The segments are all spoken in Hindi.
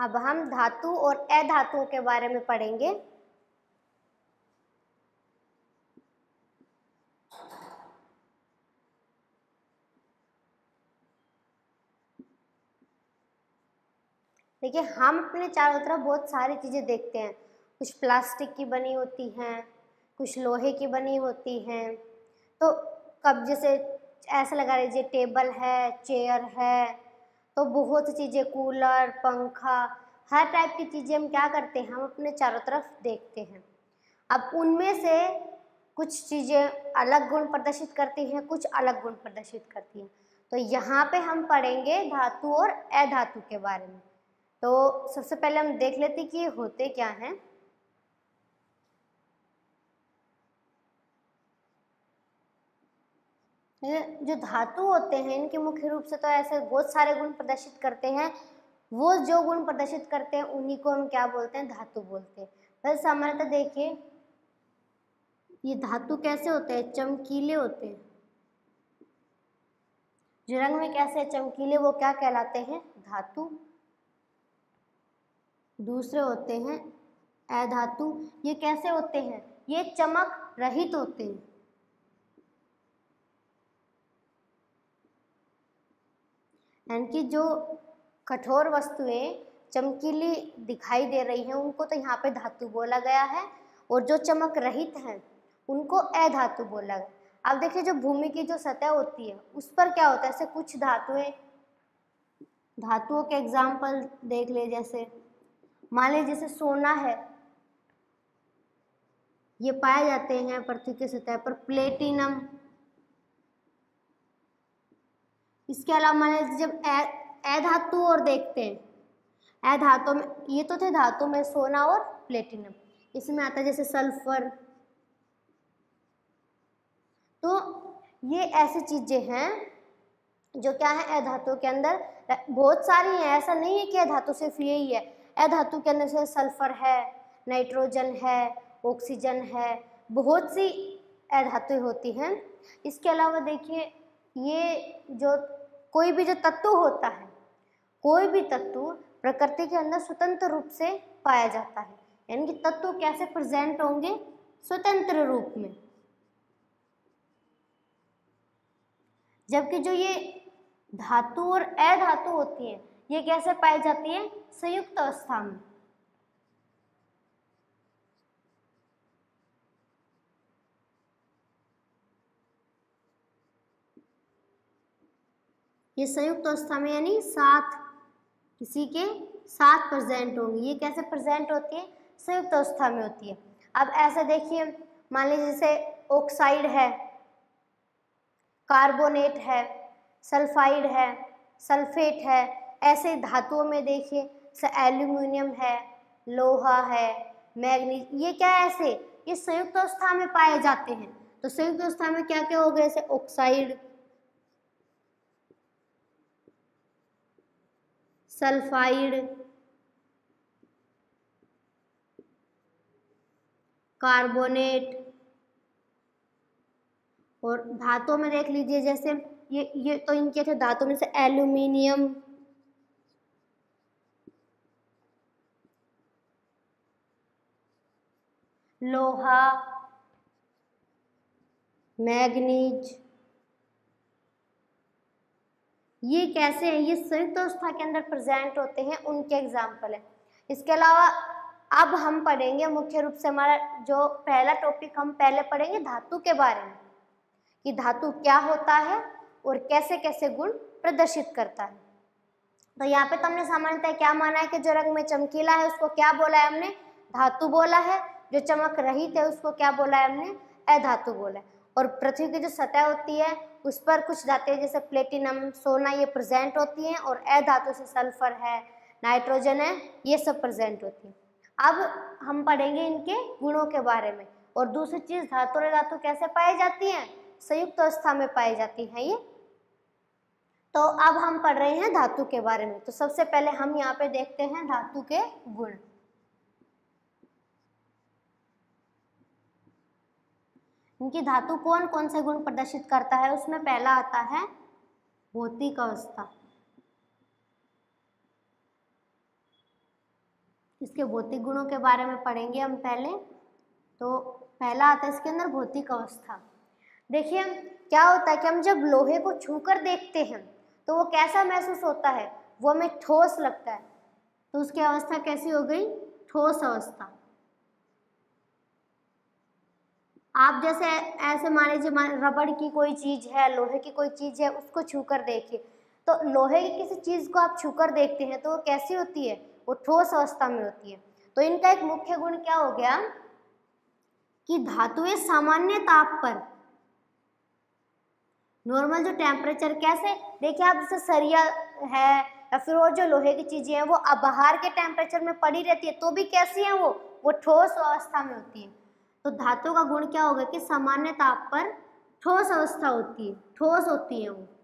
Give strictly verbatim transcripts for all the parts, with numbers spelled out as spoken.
अब हम धातु और अधातुओं के बारे में पढ़ेंगे। देखिए, हम अपने चारों तरफ बहुत सारी चीजें देखते हैं। कुछ प्लास्टिक की बनी होती हैं, कुछ लोहे की बनी होती हैं। तो कब जैसे ऐसा लगा लीजिए टेबल है, चेयर है, तो बहुत सी चीज़ें, कूलर, पंखा, हर टाइप की चीज़ें हम क्या करते हैं, हम अपने चारों तरफ देखते हैं। अब उनमें से कुछ चीज़ें अलग गुण प्रदर्शित करती हैं, कुछ अलग गुण प्रदर्शित करती हैं। तो यहाँ पे हम पढ़ेंगे धातु और अधातु के बारे में। तो सबसे पहले हम देख लेते हैं कि ये होते क्या हैं। जो धातु होते हैं इनके मुख्य रूप से तो ऐसे बहुत सारे गुण प्रदर्शित करते हैं। वो जो गुण प्रदर्शित करते हैं उन्हीं को हम क्या बोलते हैं, धातु बोलते हैं। वैसे सामान्यतः देखिए ये धातु कैसे होते हैं, चमकीले होते हैं। जो रंग में कैसे चमकीले, वो क्या कहलाते हैं, धातु। दूसरे होते हैं अधातु। ये कैसे होते हैं, ये चमक रहित होते हैं। यानी कि जो कठोर वस्तुएं चमकीली दिखाई दे रही हैं उनको तो यहाँ पे धातु बोला गया है, और जो चमक रहित हैं उनको अधातु बोला गया। अब देखिए जो भूमि की जो सतह होती है उस पर क्या होता है, ऐसे कुछ धातुएं, धातुओं के एग्जाम्पल देख ले। जैसे मान लीजिए जैसे सोना है, ये पाए जाते हैं पृथ्वी की सतह पर। प्लेटिनम, इसके अलावा मान लीजिए जब अधातु और देखते हैं, अधातु में ये तो थे धातु में सोना और प्लेटिनम, इसमें आता है जैसे सल्फर। तो ये ऐसी चीजें हैं जो क्या है अधातु के अंदर बहुत सारी हैं। ऐसा नहीं है कि अधातु सिर्फ यही है। अधातु के अंदर से सल्फर है, नाइट्रोजन है, ऑक्सीजन है, बहुत सी अधातु होती हैं। इसके अलावा देखिए ये जो कोई भी जो तत्व होता है, कोई भी तत्व प्रकृति के अंदर स्वतंत्र रूप से पाया जाता है। यानी कि तत्व कैसे प्रेजेंट होंगे, स्वतंत्र रूप में। जबकि जो ये धातु और अधातु होती है ये कैसे पाई जाती है, संयुक्त अवस्था में। ये संयुक्त अवस्था में यानी साथ, किसी के साथ प्रेजेंट होंगी। ये कैसे प्रेजेंट होती है, संयुक्त अवस्था में होती है। अब ऐसे देखिए मान लीजिए जैसे ऑक्साइड है, कार्बोनेट है, सल्फाइड है, सल्फेट है। ऐसे धातुओं में देखिए जैसे एल्यूमिनियम है, लोहा है, मैग्नीज, ये क्या है, ऐसे ये संयुक्त अवस्था में पाए जाते हैं। तो संयुक्त अवस्था में क्या क्या हो गए, जैसे ऑक्साइड, सल्फाइड, कार्बोनेट। और धातुओं में देख लीजिए जैसे ये ये तो इनके थे धातु में से एल्यूमिनियम, लोहा, मैग्नीज। ये कैसे हैं, ये संयुक्त अवस्था के अंदर प्रेजेंट होते हैं, उनके एग्जाम्पल है। इसके अलावा अब हम पढ़ेंगे मुख्य रूप से, हमारा जो पहला टॉपिक हम पहले पढ़ेंगे धातु के बारे में, कि धातु क्या होता है और कैसे कैसे गुण प्रदर्शित करता है। तो यहाँ पे तो हमने सामान्यतः क्या माना है कि जो रंग में चमकीला है उसको क्या बोला है हमने, धातु बोला है। जो चमक रहित है उसको क्या बोला है हमने, अधातु बोला है। और पृथ्वी की जो सतह होती है उस पर कुछ धातुएं जैसे प्लेटिनम, सोना, ये प्रेजेंट होती हैं, और अधातु से सल्फर है, नाइट्रोजन है, ये सब प्रेजेंट होती है। अब हम पढ़ेंगे इनके गुणों के बारे में। और दूसरी चीज, धातु और अधातु कैसे पाई जाती हैं, संयुक्त अवस्था में पाई जाती हैं ये। तो अब हम पढ़ रहे हैं धातु के बारे में। तो सबसे पहले हम यहाँ पे देखते हैं धातु के गुण। इनकी धातु कौन कौन से गुण प्रदर्शित करता है, उसमें पहला आता है भौतिक अवस्था। इसके भौतिक गुणों के बारे में पढ़ेंगे हम पहले। तो पहला आता है इसके अंदर भौतिक अवस्था। देखिए क्या होता है कि हम जब लोहे को छूकर देखते हैं तो वो कैसा महसूस होता है, वो हमें ठोस लगता है। तो उसकी अवस्था कैसी हो गई, ठोस अवस्था। आप जैसे ऐसे मान लीजिए रबड़ की कोई चीज है, लोहे की कोई चीज है, उसको छूकर देखिए, तो लोहे की किसी चीज को आप छूकर देखते हैं तो वो कैसी होती है, वो ठोस अवस्था में होती है। तो इनका एक मुख्य गुण क्या हो गया कि धातुएं सामान्य ताप पर, नॉर्मल जो टेम्परेचर, कैसे देखिए आप जैसे सरिया है या फिर वो जो लोहे की चीजें हैं वो अब बाहर के टेम्परेचर में पड़ी रहती है तो भी कैसी है, वो वो ठोस अवस्था में होती है। तो धातु का गुण क्या होगा कि सामान्य ताप पर ठोस अवस्था होती है, ठोस होती है, वो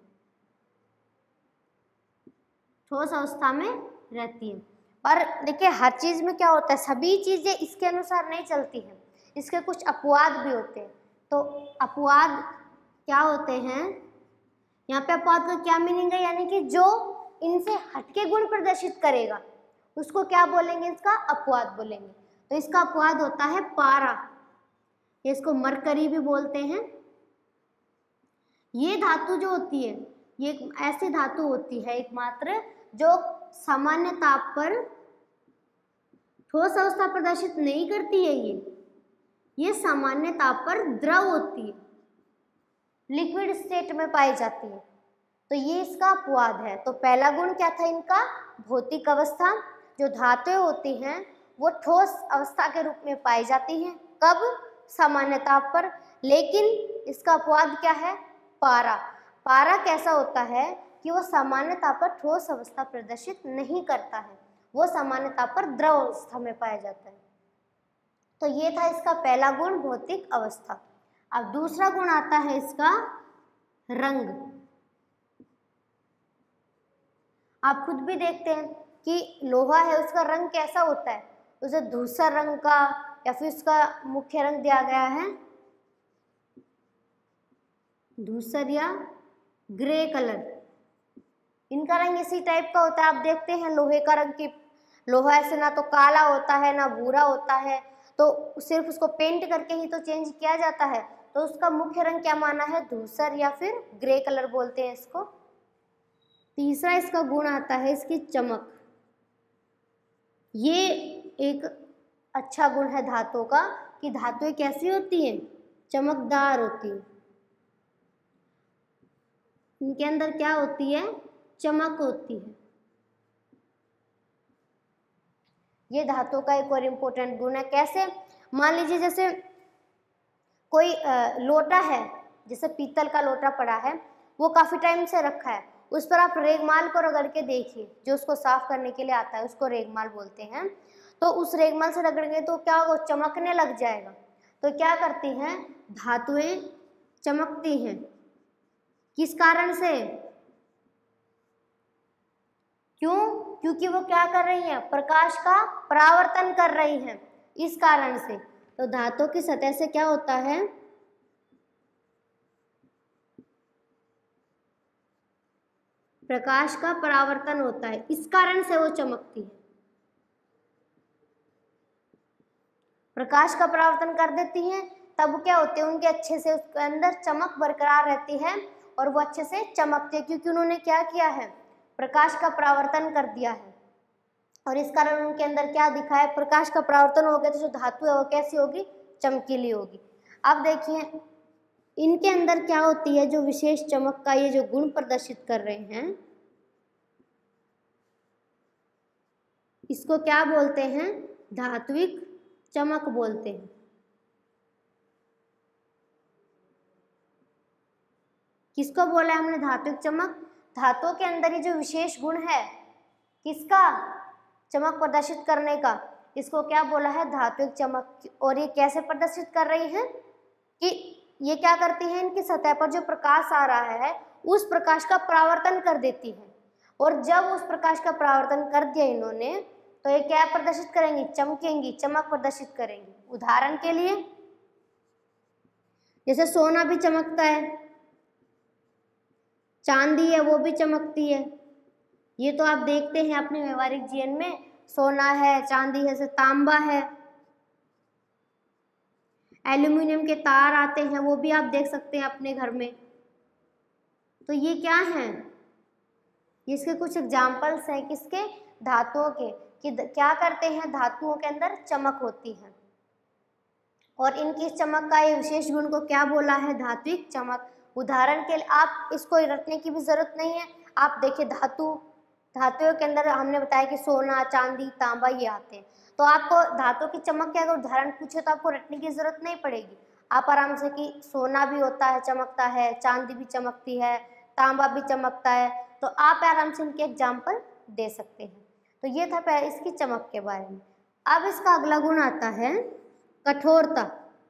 ठोस अवस्था में रहती है। पर देखिए हर चीज में क्या होता है, सभी चीजें इसके अनुसार नहीं चलती हैं, इसके कुछ अपवाद भी होते हैं। तो अपवाद क्या होते हैं, यहाँ पे अपवाद का क्या मीनिंग है, यानी कि जो इनसे हटके गुण प्रदर्शित करेगा उसको क्या बोलेंगे, इसका अपवाद बोलेंगे। तो इसका अपवाद होता है पारा, इसको मरकरी भी बोलते हैं। ये धातु जो होती है ये एक ऐसी धातु होती है एकमात्र जो सामान्य ताप पर ठोस अवस्था प्रदर्शित नहीं करती है। ये ये सामान्य ताप पर द्रव होती है, लिक्विड स्टेट में पाई जाती है। तो ये इसका अपवाद है। तो पहला गुण क्या था इनका, भौतिक अवस्था। जो धातुएं होती हैं वो ठोस अवस्था के रूप में पाई जाती हैं, कब, सामान्य ताप पर। लेकिन इसका अपवाद क्या है, पारा। पारा कैसा होता है कि वो सामान्य ताप पर ठोस अवस्था प्रदर्शित नहीं करता है, वो सामान्य ताप पर द्रव अवस्था में पाया जाता है। तो ये था इसका पहला गुण, भौतिक अवस्था। अब दूसरा गुण आता है इसका रंग। आप खुद भी देखते हैं कि लोहा है उसका रंग कैसा होता है, उसे धूसर रंग का या फिर उसका मुख्य रंग दिया गया है धूसर या ग्रे कलर। इनका रंग इसी टाइप का होता है। आप देखते हैं लोहे का रंग की, लोहा ऐसे ना तो काला होता है ना भूरा होता है, तो सिर्फ उसको पेंट करके ही तो चेंज किया जाता है। तो उसका मुख्य रंग क्या माना है, धूसर या फिर ग्रे कलर बोलते हैं इसको। तीसरा इसका गुण आता है इसकी चमक। ये एक अच्छा गुण है धातु का कि धातुएं कैसी होती हैं, चमकदार होती हैं। इनके अंदर क्या होती है, चमक होती है। ये धातु का एक और इम्पोर्टेंट गुण है। कैसे, मान लीजिए जैसे कोई लोटा है, जैसे पीतल का लोटा पड़ा है, वो काफी टाइम से रखा है, उस पर आप रेगमाल को रगड़ के देखिए, जो उसको साफ करने के लिए आता है उसको रेगमाल बोलते हैं। तो उस रेगमाल से रगड़ेंगे तो क्या होगा, चमकने लग जाएगा। तो क्या करती हैं धातुएं, चमकती हैं। किस कारण से, क्यों, क्योंकि वो क्या कर रही हैं, प्रकाश का परावर्तन कर रही हैं, इस कारण से। तो धातु की सतह से क्या होता है, प्रकाश का परावर्तन होता है, इस कारण से वो चमकती है। प्रकाश का परावर्तन कर देती हैं, तब क्या होते हैं, उनके अच्छे से उसके अंदर चमक बरकरार रहती है और वो अच्छे से चमकते हैं, क्योंकि उन्होंने क्या किया है, प्रकाश का परावर्तन कर दिया है। और इस कारण उनके अंदर क्या दिखा है, प्रकाश का परावर्तन हो गया तो जो धातु है वो कैसी होगी, चमकीली होगी। अब देखिए इनके अंदर क्या होती है, जो विशेष चमक का ये जो गुण प्रदर्शित कर रहे हैं, इसको क्या बोलते हैं, धात्विक चमक बोलते हैं। किसको बोला है हमने, धात्विक चमक। धातुओं के अंदर ये जो विशेष गुण है किसका, चमक प्रदर्शित करने का, इसको क्या बोला है, धात्विक चमक। और ये कैसे प्रदर्शित कर रही है कि ये क्या करती है, इनकी सतह पर जो प्रकाश आ रहा है उस प्रकाश का परावर्तन कर देती है। और जब उस प्रकाश का परावर्तन कर दिया इन्होंने, तो ये क्या प्रदर्शित करेंगी, चमकेंगी, चमक प्रदर्शित करेंगी। उदाहरण के लिए जैसे सोना भी चमकता है, चांदी है वो भी चमकती है। ये तो आप देखते हैं अपने व्यवहारिक जीवन में, सोना है, चांदी है, जैसे तांबा है, एल्यूमिनियम के तार आते हैं, वो भी आप देख सकते हैं अपने घर में। तो ये क्या हैं, इसके कुछ एग्जाम्पल्स हैं किसके, धातुओं के, कि क्या करते हैं, धातुओं के अंदर चमक होती है और इनकी चमक का ये विशेष गुण को क्या बोला है, धात्विक चमक। उदाहरण के लिए आप इसको रटने की भी जरूरत नहीं है, आप देखिए धातु, धातुओं के अंदर हमने बताया कि सोना, चांदी, तांबा ये आते हैं। तो आपको धातु की चमक के अगर उदाहरण पूछे तो आपको रटने की जरूरत नहीं पड़ेगी, आप आराम से कि सोना भी होता है, चमकता है, चांदी भी चमकती है, तांबा भी चमकता है, तो आप आराम से इनके एग्जाम्पल दे सकते हैं। तो ये था पहले इसकी चमक के बारे में। अब इसका अगला गुण आता है कठोरता।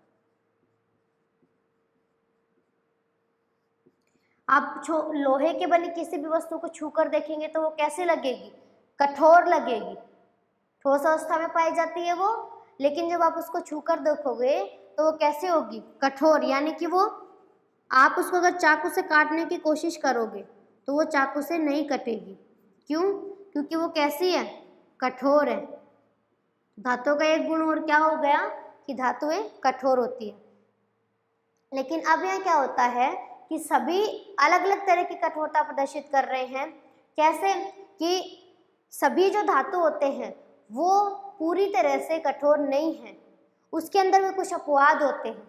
आप छो लोहे के बनी किसी भी वस्तु को छूकर देखेंगे तो वो कैसे लगेगी, कठोर लगेगी, ठोस अवस्था में पाई जाती है वो, लेकिन जब आप उसको छूकर देखोगे तो वो कैसे होगी, कठोर, यानी कि वो आप उसको अगर चाकू से काटने की कोशिश करोगे तो वो चाकू से नहीं कटेगी। क्यों, क्योंकि वो कैसी है, कठोर है। धातु का एक गुण और क्या हो गया कि धातुएं कठोर होती है। लेकिन अब यहाँ क्या होता है कि सभी अलग अलग तरह की कठोरता प्रदर्शित कर रहे हैं। कैसे कि सभी जो धातु होते हैं वो पूरी तरह से कठोर नहीं है, उसके अंदर भी कुछ अपवाद होते हैं।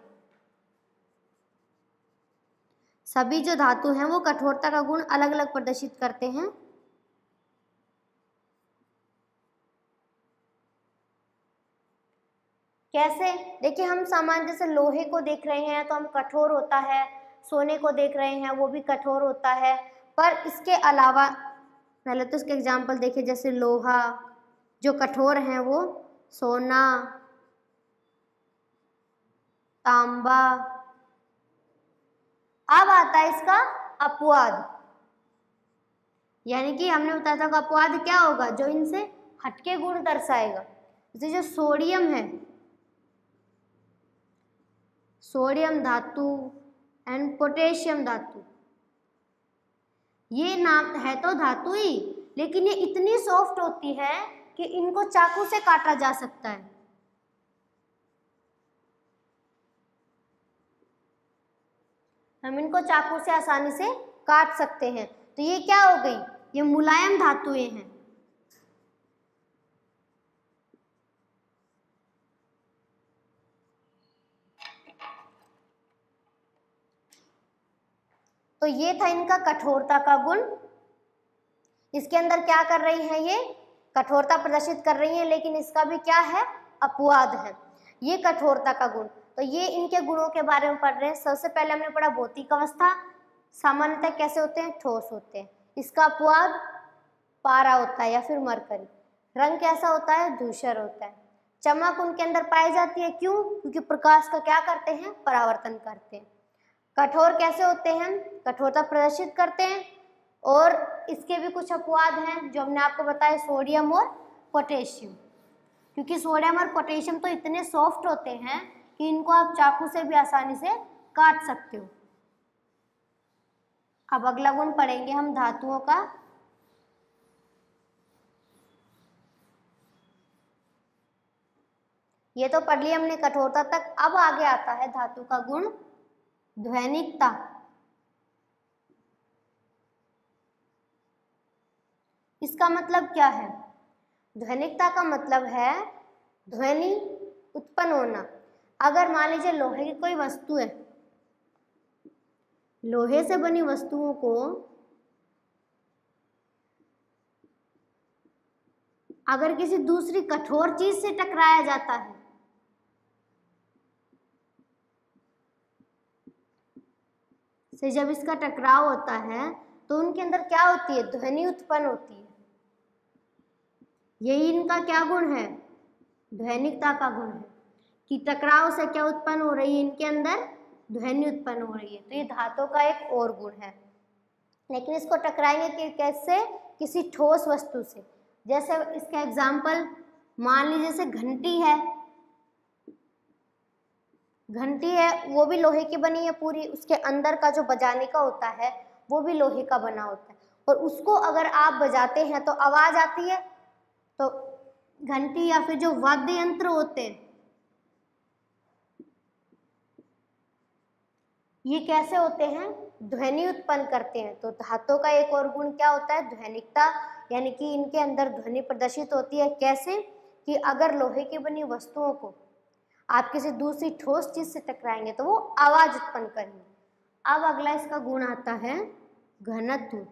सभी जो धातु हैं वो कठोरता का गुण अलग अलग प्रदर्शित करते हैं। कैसे, देखिए हम सामान्य जैसे लोहे को देख रहे हैं तो हम कठोर होता है, सोने को देख रहे हैं वो भी कठोर होता है, पर इसके अलावा पहले तो इसके एग्जाम्पल देखिए, जैसे लोहा जो कठोर हैं वो सोना, तांबा। अब आता है इसका अपवाद, यानी कि हमने बताया था कि अपवाद क्या होगा, जो इनसे हटके गुण दर्शाएगा। जैसे जो सोडियम है, सोडियम धातु एंड पोटेशियम धातु, ये नाम है तो धातु ही, लेकिन ये इतनी सॉफ्ट होती है कि इनको चाकू से काटा जा सकता है। हम इनको चाकू से आसानी से काट सकते हैं। तो ये क्या हो गई, ये मुलायम धातुएं हैं। तो ये था इनका कठोरता का गुण। इसके अंदर क्या कर रही है, ये कठोरता प्रदर्शित कर रही है, लेकिन इसका भी क्या है, अपवाद है, ये कठोरता का गुण। तो ये इनके गुणों के बारे में पढ़ रहे हैं। सबसे पहले हमने पढ़ा भौतिक अवस्था, सामान्यतः कैसे होते हैं, ठोस होते हैं। इसका अपवाद पारा होता है या फिर मरकरी। रंग कैसा होता है, धूसर होता है। चमक उनके अंदर पाई जाती है, क्यों, क्योंकि प्रकाश का क्या करते हैं, परावर्तन करते हैं। कठोर कैसे होते हैं, कठोरता प्रदर्शित करते हैं। और इसके भी कुछ अपवाद हैं जो हमने आपको बताया, सोडियम और पोटेशियम, क्योंकि सोडियम और पोटेशियम तो इतने सॉफ्ट होते हैं कि इनको आप चाकू से भी आसानी से काट सकते हो। अब अगला गुण पढ़ेंगे हम धातुओं का। ये तो पढ़ लिया हमने कठोरता तक। अब आगे आता है धातु का गुण ध्वनिकता। इसका मतलब क्या है, ध्वनिकता का मतलब है ध्वनि उत्पन्न होना। अगर मान लीजिए लोहे की कोई वस्तु है, लोहे से बनी वस्तुओं को अगर किसी दूसरी कठोर चीज से टकराया जाता है से जब इसका टकराव होता है तो उनके अंदर क्या होती है, ध्वनि उत्पन्न होती है। यही इनका क्या गुण है, ध्वनिकता का गुण है, कि टकराव से क्या उत्पन्न हो रही है, इनके अंदर ध्वनि उत्पन्न हो रही है। तो ये धातु का एक और गुण है। लेकिन इसको टकराएंगे कि कैसे, किसी ठोस वस्तु से। जैसे इसका एग्जाम्पल मान लीजिए जैसे घंटी है, घंटी है वो भी लोहे की बनी है पूरी, उसके अंदर का जो बजाने का होता है वो भी लोहे का बना होता है, और उसको अगर आप बजाते हैं तो आवाज आती है। तो घंटी या फिर जो वाद्य यंत्र होते हैं ये कैसे होते हैं, ध्वनि उत्पन्न करते हैं। तो धातुओं का एक और गुण क्या होता है, ध्वनिकता, यानी कि इनके अंदर ध्वनि प्रदर्शित होती है। कैसे कि अगर लोहे की बनी वस्तुओं को आप किसी दूसरी ठोस चीज से टकराएंगे तो वो आवाज उत्पन्न करेंगे। अब अगला इसका गुण आता है घनत्व।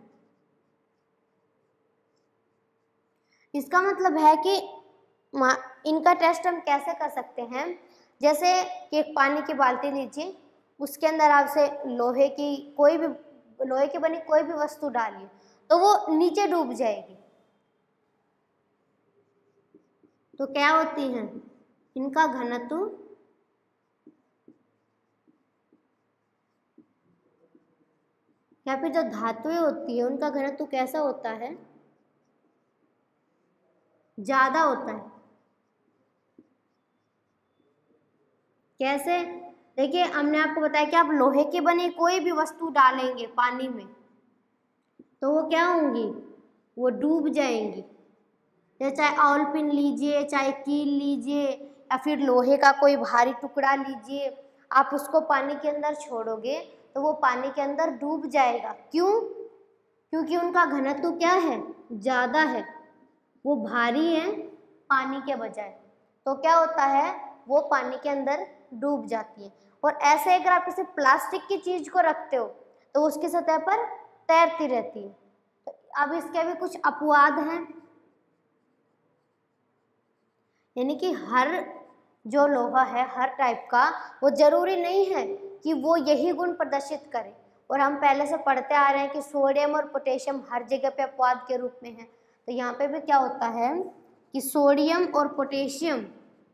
इसका मतलब है कि इनका टेस्ट हम कैसे कर सकते हैं, जैसे कि एक पानी की बाल्टी लीजिए, उसके अंदर आपसे लोहे की कोई भी लोहे की बनी कोई भी वस्तु डालिए तो वो नीचे डूब जाएगी। तो क्या होती हैं इनका घनत्व, या फिर जो धातुएं होती है उनका घनत्व कैसा होता है, ज्यादा होता है। कैसे, देखिए हमने आपको बताया कि आप लोहे की बनी कोई भी वस्तु डालेंगे पानी में तो वो क्या होंगी, वो डूब जाएंगी। चाहे ऑयल पिन लीजिए, चाहे कील लीजिए, या फिर लोहे का कोई भारी टुकड़ा लीजिए, आप उसको पानी के अंदर छोड़ोगे तो वो पानी के अंदर डूब जाएगा। क्यों, क्योंकि उनका घनत्व क्या है, ज़्यादा है, वो भारी है पानी के बजाय। तो क्या होता है, वो पानी के अंदर डूब जाती है। और ऐसे अगर आप किसी प्लास्टिक की चीज़ को रखते हो तो उसकी सतह पर तैरती रहती है। तो अब इसके भी कुछ अपवाद हैं, यानी कि हर जो लोहा है हर टाइप का वो जरूरी नहीं है कि वो यही गुण प्रदर्शित करे। और हम पहले से पढ़ते आ रहे हैं कि सोडियम और पोटेशियम हर जगह पे अपवाद के रूप में है। तो यहाँ पे भी क्या होता है कि सोडियम और पोटेशियम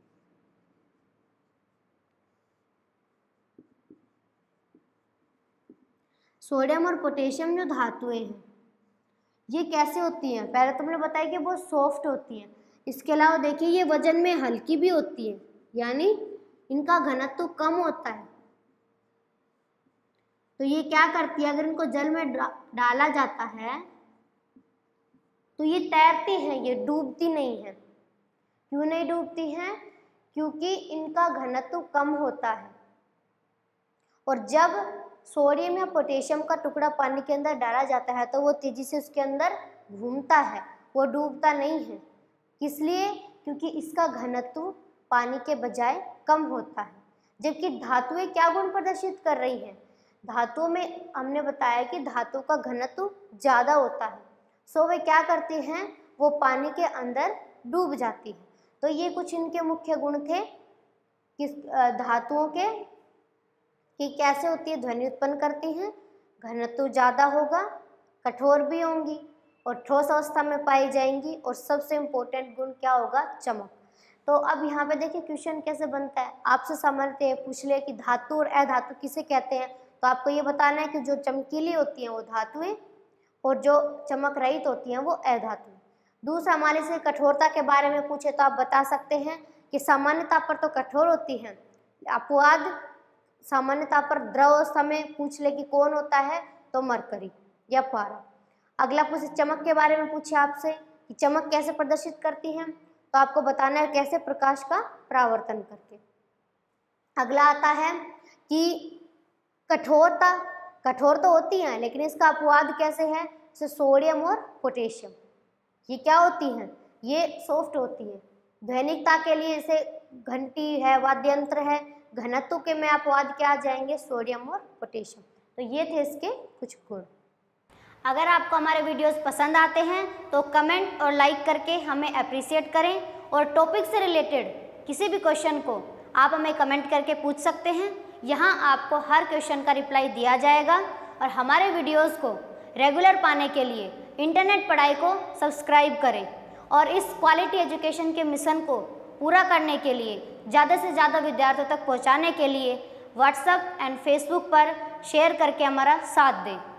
सोडियम और पोटेशियम जो धातुएं हैं ये कैसे होती हैं, पहले तो मैंने बताया कि वो सॉफ्ट होती हैं। इसके अलावा देखिए ये वजन में हल्की भी होती है, यानी इनका घनत्व कम होता है। तो ये क्या करती है, अगर इनको जल में डाला जाता है तो ये तैरती हैं, ये डूबती नहीं है। क्यों नहीं डूबती हैं, क्योंकि इनका घनत्व कम होता है। और जब सोडियम या पोटेशियम का टुकड़ा पानी के अंदर डाला जाता है तो वो तेजी से उसके अंदर घूमता है, वो डूबता नहीं है। किस लिए, क्योंकि इसका घनत्व पानी के बजाय कम होता है। जबकि धातुएं क्या गुण प्रदर्शित कर रही हैं, धातुओं में हमने बताया कि धातु का घनत्व ज़्यादा होता है। सो वे क्या करती हैं, वो पानी के अंदर डूब जाती है। तो ये कुछ इनके मुख्य गुण थे किस धातुओं के, कि कैसे होती है, ध्वनि उत्पन्न करती हैं, घनत्व ज़्यादा होगा, कठोर भी होंगी और ठोस अवस्था में पाई जाएंगी, और सबसे इम्पोर्टेंट गुण क्या होगा, चमक। तो अब यहाँ पे देखिए क्वेश्चन कैसे बनता है, आपसे सामान्यतः पूछ ले कि धातु और अधातु किसे कहते हैं, तो आपको ये बताना है कि जो चमकीली होती हैं वो धातुएं और जो चमक रहित होती हैं वो अधातु। दूसरा हमारे से कठोरता के बारे में पूछे तो आप बता सकते हैं कि सामान्यतः पर तो कठोर होती हैं, अपवाद सामान्यतः पर द्रव अवस्था में पूछ ले कि कौन होता है तो मरकरी या पारा। अगला पूछे चमक के बारे में पूछे आपसे कि चमक कैसे प्रदर्शित करती है, तो आपको बताना है कैसे, प्रकाश का परावर्तन करके। अगला आता है कि कठोरता, कठोर तो होती है लेकिन इसका अपवाद कैसे है, जैसे सोडियम और पोटेशियम, ये क्या होती हैं, ये सॉफ्ट होती है। ध्वनिकता के लिए जैसे घंटी है, वाद्य यंत्र है, घनत्व के में अपवाद क्या आ जाएंगे, सोडियम और पोटेशियम। तो ये थे इसके कुछ गुण। अगर आपको हमारे वीडियोस पसंद आते हैं तो कमेंट और लाइक करके हमें अप्रिशिएट करें, और टॉपिक से रिलेटेड किसी भी क्वेश्चन को आप हमें कमेंट करके पूछ सकते हैं। यहाँ आपको हर क्वेश्चन का रिप्लाई दिया जाएगा। और हमारे वीडियोस को रेगुलर पाने के लिए इंटरनेट पढ़ाई को सब्सक्राइब करें, और इस क्वालिटी एजुकेशन के मिशन को पूरा करने के लिए, ज़्यादा से ज़्यादा विद्यार्थियों तक पहुँचाने के लिए व्हाट्सएप एंड फेसबुक पर शेयर करके हमारा साथ दें।